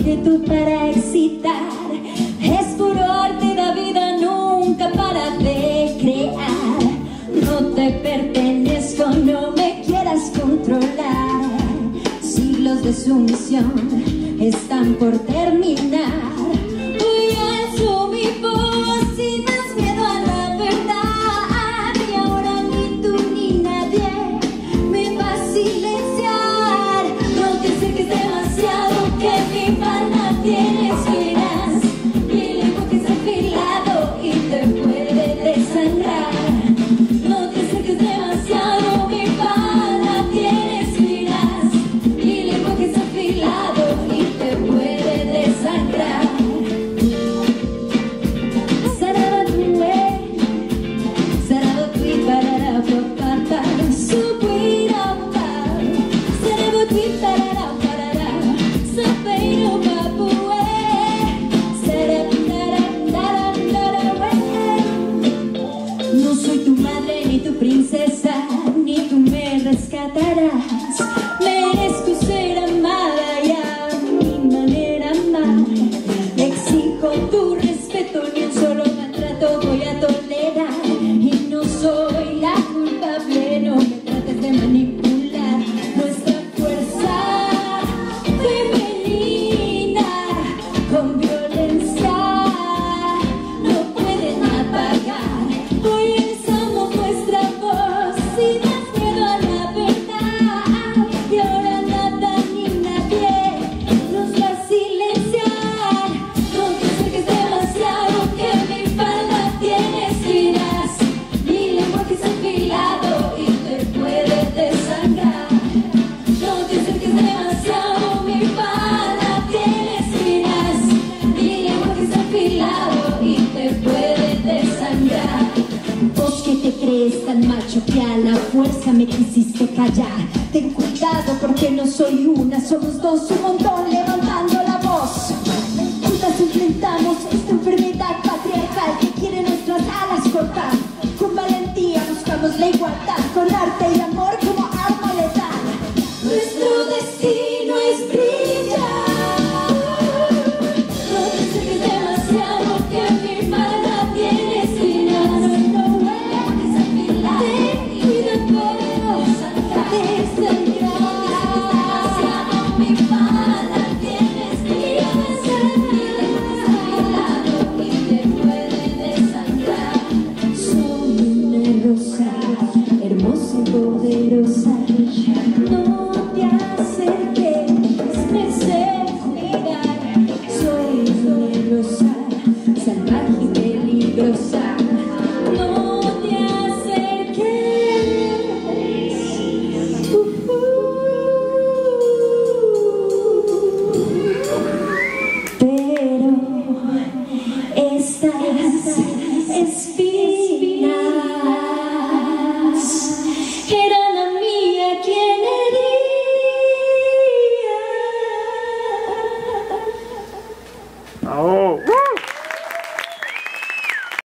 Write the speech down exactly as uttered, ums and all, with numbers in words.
que tú para excitar. Es puro arte de vida, nunca para de crear. No te pertenezco, no me quieras controlar. Siglos de sumisión están por terminar. Hoy alzo mi voz sin más miedo a la verdad. Y ahora ni tú ni nadie me va a silenciar. No te acerques demasiado, que mi pana tienes finas. Mi lenguaje es afilado y te puede desangrar. No te acerques demasiado, mi pana tienes finas. Mi lenguaje es afilado y te puede desangrar. No soy tu madre ni tu princesa, ni tú me rescatarás. Merezco ser amada y a mi manera amar. Exijo tu respeto, ni un solo maltrato voy a tolerar. Y no soy la culpable, no me trates de manipular. Nuestra fuerza femenina con violencia no pueden apagar. Hoy alzamos nuestra voz sin más miedo a la verdad. Y ahora nada ni nadie nos va a silenciar. No te acerques demasiado, que mi falda tiene espinas. Mi lenguaje es afilado y te puede desangrar. No te acerques demasiado, mi falda tiene espinas. Mi lenguaje es afilado y te puede desangrar. Vos que te crees tan macho que a la fuerza me quisiste callar. Ten cuidado porque no soy una, somos dos, un montón levantando la voz. Juntas enfrentamos esta enfermedad patriarcal que quiere nuestras alas cortar. Con valentía buscamos la igualdad, con arte y amor como arma letal. Nuestro destino es brillar. No te acerques demasiado, que mi mala tiene espinas. No vuelvas a afilar. Ten cuidado, desangrado. Mi mala tiene espinas. Mi lenguaje es afilado y te puede desangrar. Soy una rosa, hermosa y poderosa. No